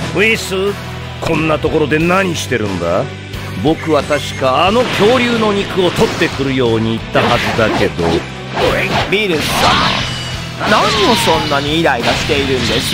ウィス、こんなところで何してるんだ？僕は確かあの恐竜の肉を取ってくるように言ったはずだけど。 ビル様、何をそんなにイライラしているんです？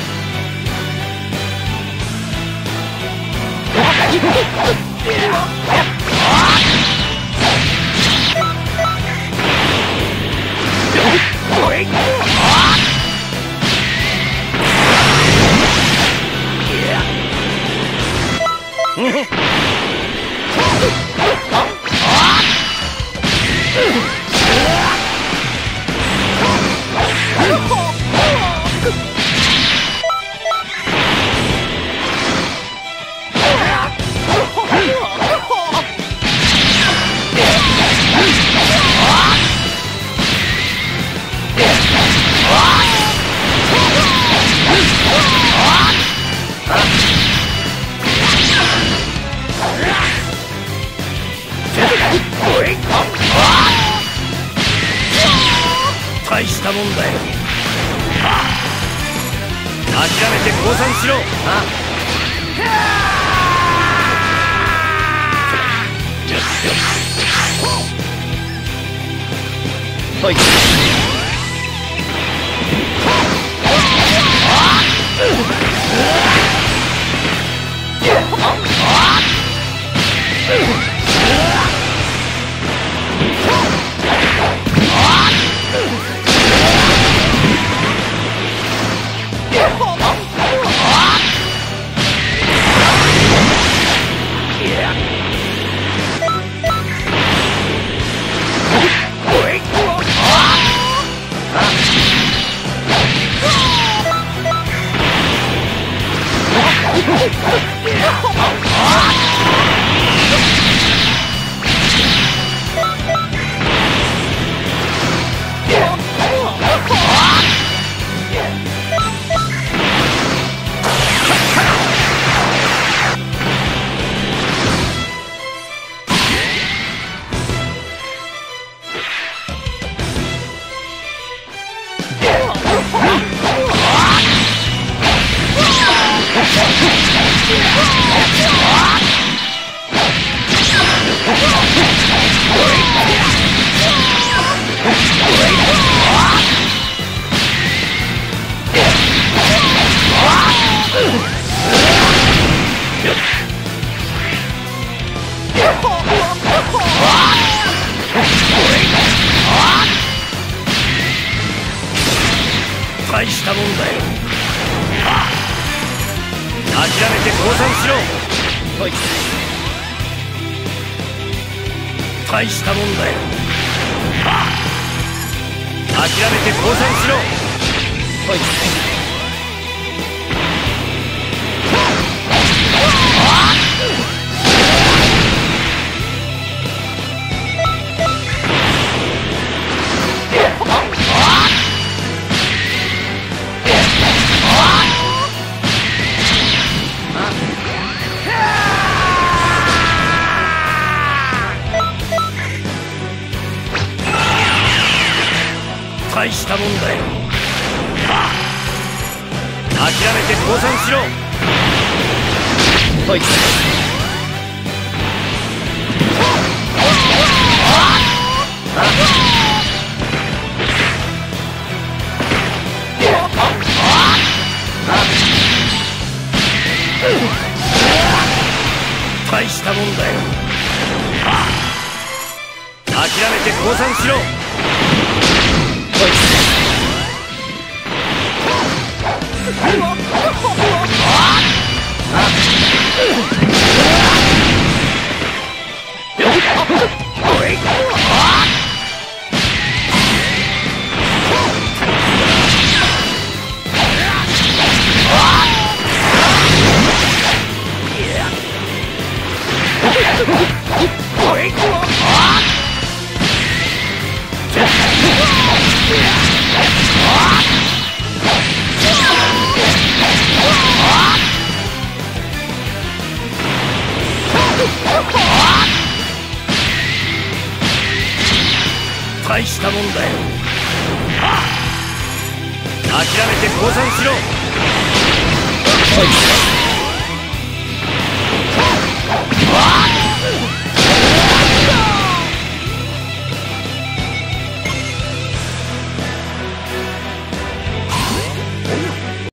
大したもんだよ。諦めて降参しろ。はい。大したもんだよ。諦めて降参しろ。はい。大したもんだよ。諦めて降参しろ。はい。大したもんだよ。諦めて降参しろ。はい。大したもんだよ。諦めて降参しろ。大したもんだよ。諦めて降参しろ。はい。